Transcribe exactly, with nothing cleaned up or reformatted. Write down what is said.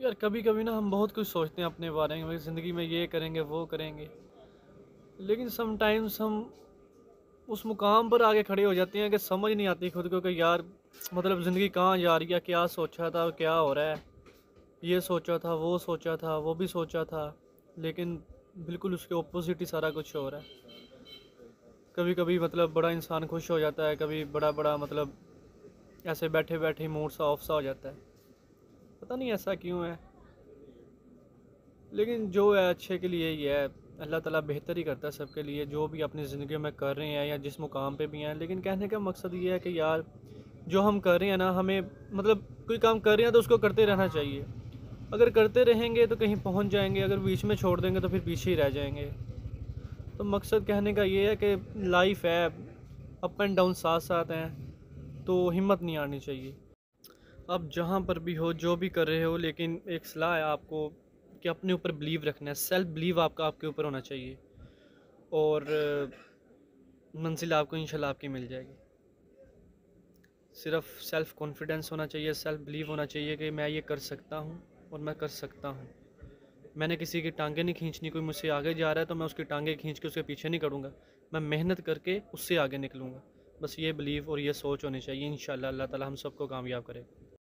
यार कभी कभी ना हम बहुत कुछ सोचते हैं अपने बारे में, ज़िंदगी में ये करेंगे वो करेंगे, लेकिन समटाइम्स हम उस मुकाम पर आके खड़े हो जाते हैं कि समझ नहीं आती खुद को कि यार मतलब ज़िंदगी कहाँ जा रही है, क्या सोचा था क्या हो रहा है। ये सोचा था वो सोचा था वो भी सोचा था, लेकिन बिल्कुल उसके ऑपोजिट ही सारा कुछ हो रहा है। कभी कभी मतलब बड़ा इंसान खुश हो जाता है, कभी बड़ा बड़ा मतलब ऐसे बैठे बैठे मूड सा ऑफ सा हो जाता है। पता नहीं ऐसा क्यों है, लेकिन जो है अच्छे के लिए ही है। अल्लाह ताला बेहतर ही करता है सबके लिए, जो भी अपनी ज़िंदगी में कर रहे हैं या जिस मुकाम पे भी हैं। लेकिन कहने का मकसद ये है कि यार जो हम कर रहे हैं ना, हमें मतलब कोई काम कर रहे हैं तो उसको करते रहना चाहिए। अगर करते रहेंगे तो कहीं पहुंच जाएंगे, अगर बीच में छोड़ देंगे तो फिर पीछे ही रह जाएंगे। तो मकसद कहने का ये है कि लाइफ है, अप एंड डाउन साथ साथ हैं, तो हिम्मत नहीं आनी चाहिए। आप जहाँ पर भी हो, जो भी कर रहे हो, लेकिन एक सलाह है आपको कि अपने ऊपर बिलीव रखना है। सेल्फ बिलीव आपका आपके ऊपर होना चाहिए, और मंजिल आपको इंशाल्लाह आपकी मिल जाएगी। सिर्फ सेल्फ कॉन्फिडेंस होना चाहिए, सेल्फ बिलीव होना चाहिए कि मैं ये कर सकता हूँ और मैं कर सकता हूँ। मैंने किसी की टांगें नहीं खींचनी, कोई मुझसे आगे जा रहा है तो मैं उसकी टांगें खींच के उसके पीछे नहीं करूँगा, मैं मेहनत करके उससे आगे निकलूँगा। बस ये बिलीव और ये सोच होनी चाहिए। इंशाल्लाह अल्लाह ताला हम सबको कामयाब करे।